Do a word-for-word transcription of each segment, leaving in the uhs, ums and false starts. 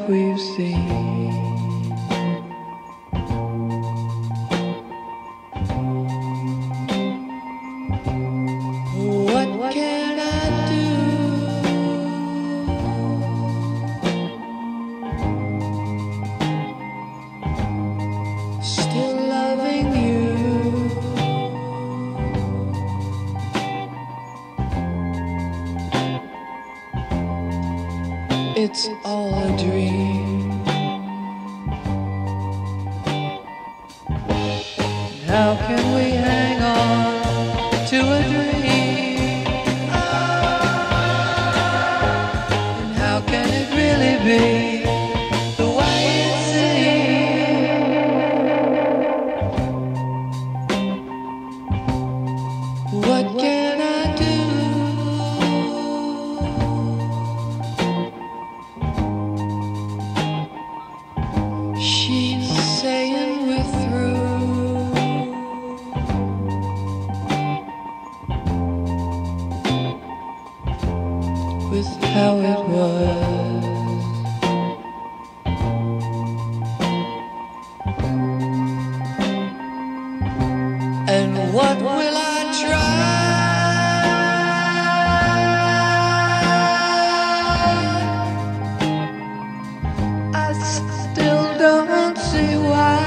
we've seen. What can I do? Still loving you. It's all a dream. How can we hang on to a dream? And how can it really be the way it seems? What can I do? She's saying we're through with how it was. And what will I try? I still don't see why.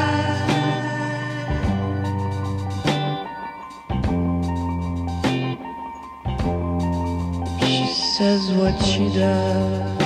She says what she does.